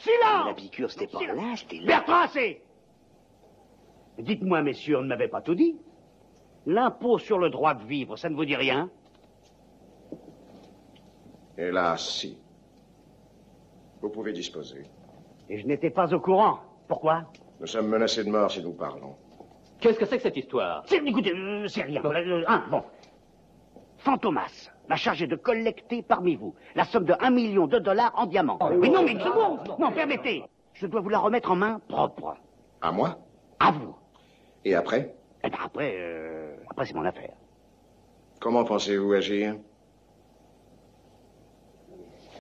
Silence! La piqûre, c'était par là, c'était là. Bertrand, assez! Dites-moi, messieurs, on ne m'avait pas tout dit. L'impôt sur le droit de vivre, ça ne vous dit rien? Hélas, si. Vous pouvez disposer. Et je n'étais pas au courant. Pourquoi? Nous sommes menacés de mort si nous parlons. Qu'est-ce que c'est que cette histoire? Écoutez, c'est rien. Bon. Fantomas m'a chargé de collecter parmi vous la somme de 1 million de dollars en diamants. Mais non, mais une seconde! Non, permettez. Je dois vous la remettre en main propre. À moi? À vous. Et après? Eh ben après c'est mon affaire. Comment pensez-vous agir?